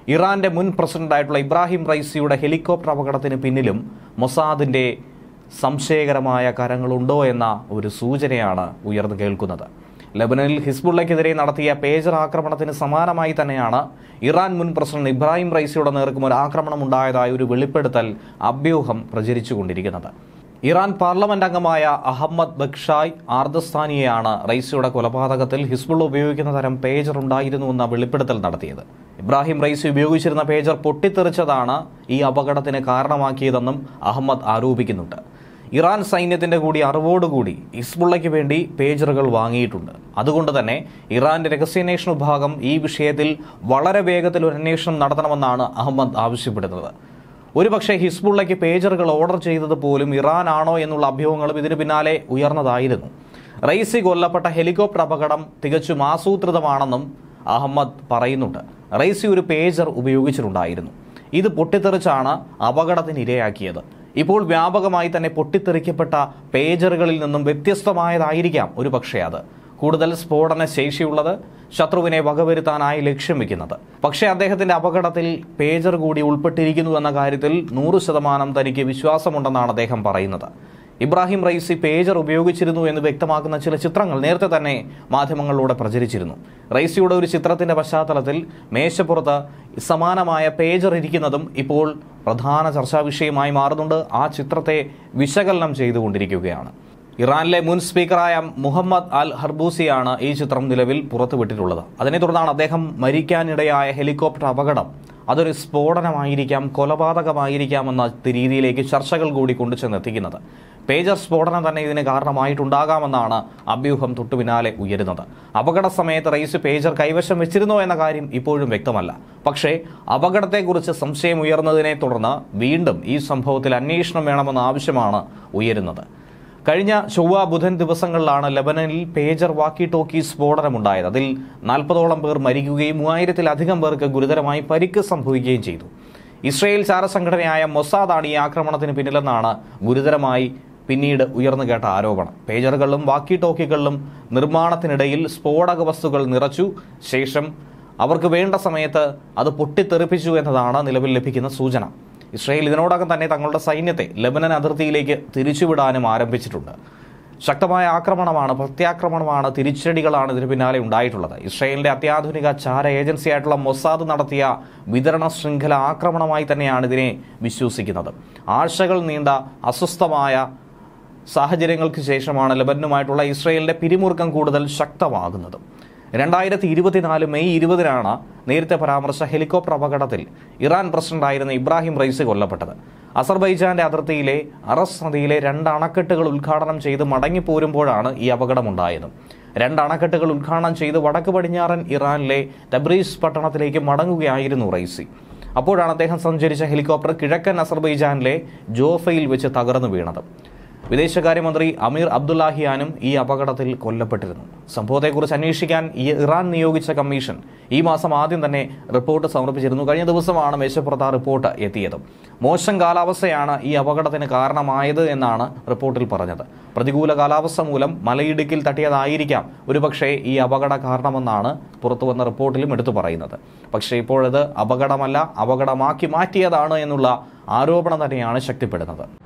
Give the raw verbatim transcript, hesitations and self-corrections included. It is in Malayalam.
ഇറാന്റെ മുൻ പ്രസിഡന്റായിട്ടുള്ള ഇബ്രാഹിം റൈസിയുടെ ഹെലികോപ്റ്റർ അപകടത്തിന് പിന്നിലും മൊസാദിന്റെ സംശയകരമായ കരങ്ങളുണ്ടോ എന്ന ഒരു സൂചനയാണ് ഉയർന്നു കേൾക്കുന്നത്. ലബനനിൽ ഹിസ്ബുള്ളയ്ക്കെതിരെ നടത്തിയ പേജർ ആക്രമണത്തിന് സമാനമായി തന്നെയാണ് ഇറാൻ മുൻ പ്രസിഡന്റ് ഇബ്രാഹിം റൈസിയുടെ നേർക്കും ഒരു ആക്രമണം ഉണ്ടായതായ ഒരു വെളിപ്പെടുത്തൽ അഭ്യൂഹം പ്രചരിച്ചുകൊണ്ടിരിക്കുന്നത്. ഇറാൻ പാർലമെന്റ് അംഗമായ അഹമ്മദ് ബക്ഷായ് ആർദസ്ഥാനിയെയാണ് റൈസിയുടെ കൊലപാതകത്തിൽ ഹിസ്ബുള്ള ഉപയോഗിക്കുന്ന തരം പേജർ ഉണ്ടായിരുന്നുവെന്ന വെളിപ്പെടുത്തൽ നടത്തിയത്. ഇബ്രാഹിം റൈസി ഉപയോഗിച്ചിരുന്ന പേജർ പൊട്ടിത്തെറിച്ചതാണ് ഈ അപകടത്തിന് കാരണമാക്കിയതെന്നും അഹമ്മദ് ആരോപിക്കുന്നുണ്ട്. ഇറാൻ സൈന്യത്തിന്റെ കൂടി അറിവോടുകൂടി ഹിസ്ബുള്ളയ്ക്ക് വേണ്ടി പേജറുകൾ വാങ്ങിയിട്ടുണ്ട്. അതുകൊണ്ട് തന്നെ ഇറാന്റെ രഹസ്യാന്വേഷണ വിഭാഗം ഈ വിഷയത്തിൽ വളരെ വേഗത്തിൽ ഒരു അന്വേഷണം നടത്തണമെന്നാണ് അഹമ്മദ് ആവശ്യപ്പെടുന്നത്. ഒരുപക്ഷെ ഹിസ്ബുള്ളയ്ക്ക് പേജറുകൾ ഓർഡർ ചെയ്തത് പോലും ഇറാൻ ആണോ എന്നുള്ള അഭ്യൂഹങ്ങളും ഇതിന് പിന്നാലെ ഉയർന്നതായിരുന്നു. റൈസി കൊല്ലപ്പെട്ട ഹെലികോപ്റ്റർ അപകടം തികച്ചും ആസൂത്രിതമാണെന്നും അഹമ്മദ് പറയുന്നുണ്ട്. റൈസി ഒരു പേജർ ഉപയോഗിച്ചിട്ടുണ്ടായിരുന്നു. ഇത് പൊട്ടിത്തെറിച്ചാണ് അപകടത്തിന് ഇരയാക്കിയത്. ഇപ്പോൾ വ്യാപകമായി തന്നെ പൊട്ടിത്തെറിക്കപ്പെട്ട പേജറുകളിൽ നിന്നും വ്യത്യസ്തമായതായിരിക്കാം ഒരു പക്ഷേ അത് കൂടുതൽ സ്ഫോടന ശേഷിയുള്ളത്, ശത്രുവിനെ വകവരുത്താനായി ലക്ഷ്യം വെക്കുന്നത്. പക്ഷേ അദ്ദേഹത്തിന്റെ അപകടത്തിൽ പേജർ കൂടി ഉൾപ്പെട്ടിരിക്കുന്നു എന്ന കാര്യത്തിൽ നൂറ് ശതമാനം തനിക്ക് വിശ്വാസമുണ്ടെന്നാണ് അദ്ദേഹം പറയുന്നത്. ഇബ്രാഹിം റൈസി പേജർ ഉപയോഗിച്ചിരുന്നു എന്ന് വ്യക്തമാക്കുന്ന ചില ചിത്രങ്ങൾ നേരത്തെ തന്നെ മാധ്യമങ്ങളിലൂടെ പ്രചരിച്ചിരുന്നു. റൈസിയുടെ ഒരു ചിത്രത്തിന്റെ പശ്ചാത്തലത്തിൽ മേശപ്പുറത്ത് സമാനമായ പേജർ ഇരിക്കുന്നതും ഇപ്പോൾ പ്രധാന ചർച്ചാ വിഷയമായി മാറുന്നുണ്ട്. ആ ചിത്രത്തെ വിശകലനം ചെയ്തുകൊണ്ടിരിക്കുകയാണ്. ഇറാനിലെ മുൻ സ്പീക്കറായ മുഹമ്മദ് അൽ ഹർബൂസിയാണ് ഈ ചിത്രം നിലവിൽ പുറത്തുവിട്ടിട്ടുള്ളത്. അതിനെ തുടർന്നാണ് അദ്ദേഹം മരിക്കാനിടയായ ഹെലികോപ്റ്റർ അപകടം അതൊരു സ്ഫോടനമായിരിക്കാം, കൊലപാതകമായിരിക്കാം എന്ന രീതിയിലേക്ക് ചർച്ചകൾ കൂടി കൊണ്ടുചെന്നെത്തിക്കുന്നത്. പേജർ സ്ഫോടനം തന്നെ ഇതിന് കാരണമായിട്ടുണ്ടാകാമെന്നാണ് അഭ്യൂഹം തൊട്ടു പിന്നാലെ ഉയരുന്നത്. അപകട സമയത്ത് റൈസ് പേജർ കൈവശം വെച്ചിരുന്നോ എന്ന കാര്യം ഇപ്പോഴും വ്യക്തമല്ല. പക്ഷേ അപകടത്തെക്കുറിച്ച് സംശയം ഉയർന്നതിനെ തുടർന്ന് വീണ്ടും ഈ സംഭവത്തിൽ അന്വേഷണം വേണമെന്ന ആവശ്യമാണ് ഉയരുന്നത്. കഴിഞ്ഞ ചൊവ്വ ബുധൻ ദിവസങ്ങളിലാണ് ലബനനിൽ പേജർ വാക്കി ടോക്കി സ്ഫോടനമുണ്ടായത്. അതിൽ നാൽപ്പതോളം പേർ മരിക്കുകയും മൂവായിരത്തിലധികം പേർക്ക് ഗുരുതരമായി പരിക്ക് സംഭവിക്കുകയും ചെയ്തു. ഇസ്രയേൽ ചാരസംഘടനയായ മൊസാദാണ് ഈ ആക്രമണത്തിന് പിന്നിലെന്നാണ് ഗുരുതരമായി പിന്നീട് ഉയർന്നു കേട്ട ആരോപണം. പേജറുകളിലും വാക്കി ടോക്കികളിലും നിർമ്മാണത്തിനിടയിൽ സ്ഫോടക വസ്തുക്കൾ നിറച്ചു ശേഷം അവർക്ക് വേണ്ട സമയത്ത് അത് പൊട്ടിത്തെറിപ്പിച്ചു എന്നതാണ് നിലവിൽ ലഭിക്കുന്ന സൂചന. ഇസ്രയേൽ ഇതിനോടകം തന്നെ തങ്ങളുടെ സൈന്യത്തെ ലബനൻ അതിർത്തിയിലേക്ക് തിരിച്ചുവിടാനും ആരംഭിച്ചിട്ടുണ്ട്. ശക്തമായ ആക്രമണമാണ്, പ്രത്യാക്രമണമാണ്, തിരിച്ചടികളാണ് ഇതിന് പിന്നാലെ ഉണ്ടായിട്ടുള്ളത്. ഇസ്രയേലിന്റെ അത്യാധുനിക ചാര ഏജൻസിയായിട്ടുള്ള മൊസാദ് നടത്തിയ വിതരണ ശൃംഖല ആക്രമണമായി തന്നെയാണ് ഇതിനെ വിശ്വസിക്കുന്നത്. ആഴ്ചകൾ നീണ്ട അസ്വസ്ഥമായ സാഹചര്യങ്ങൾക്ക് ശേഷമാണ് ലബനനുമായിട്ടുള്ള ഇസ്രയേലിന്റെ പിരിമുറുക്കം കൂടുതൽ ശക്തമാകുന്നത്. രണ്ടായിരത്തി ഇരുപത്തിനാല് മെയ് ഇരുപതിനാണ് നേരത്തെ പരാമർശ ഹെലികോപ്റ്റർ അപകടത്തിൽ ഇറാൻ പ്രസിഡന്റായിരുന്ന ഇബ്രാഹിം റൈസി കൊല്ലപ്പെട്ടത്. അസർബൈജാന്റെ അതിർത്തിയിലെ അറസ് നദിയിലെ രണ്ട് അണക്കെട്ടുകൾ ഉദ്ഘാടനം ചെയ്ത് മടങ്ങിപ്പോരുമ്പോഴാണ് ഈ അപകടമുണ്ടായത്. രണ്ട് അണക്കെട്ടുകൾ ഉദ്ഘാടനം ചെയ്ത് വടക്ക് പടിഞ്ഞാറൻ ഇറാനിലെ തബ്രീസ് പട്ടണത്തിലേക്ക് മടങ്ങുകയായിരുന്നു റൈസി. അപ്പോഴാണ് അദ്ദേഹം സഞ്ചരിച്ച ഹെലികോപ്റ്റർ കിഴക്കൻ അസർബൈജാനിലെ ജോഫയിൽ വെച്ച് തകർന്നു വീണത്. വിദേശകാര്യമന്ത്രി അമീർ അബ്ദുല്ലാഹിയാനും ഈ അപകടത്തിൽ കൊല്ലപ്പെട്ടിരുന്നു. സംഭവത്തെക്കുറിച്ച് അന്വേഷിക്കാൻ ഈ ഇറാൻ നിയോഗിച്ച കമ്മീഷൻ ഈ മാസം ആദ്യം തന്നെ റിപ്പോർട്ട് സമർപ്പിച്ചിരുന്നു. കഴിഞ്ഞ ദിവസമാണ് മേശപ്പുറത്ത് ആ റിപ്പോർട്ട് എത്തിയത്. മോശം കാലാവസ്ഥയാണ് ഈ അപകടത്തിന് കാരണമായത് എന്നാണ് റിപ്പോർട്ടിൽ പറഞ്ഞത്. പ്രതികൂല കാലാവസ്ഥ മൂലം മലയിടുക്കിൽ തട്ടിയതായിരിക്കാം ഒരുപക്ഷെ ഈ അപകട കാരണമെന്നാണ് പുറത്തുവന്ന റിപ്പോർട്ടിലും എടുത്തു പറയുന്നത്. പക്ഷേ ഇപ്പോഴത് അപകടമല്ല, അപകടമാക്കി മാറ്റിയതാണ് എന്നുള്ള ആരോപണം തന്നെയാണ് ശക്തിപ്പെടുന്നത്.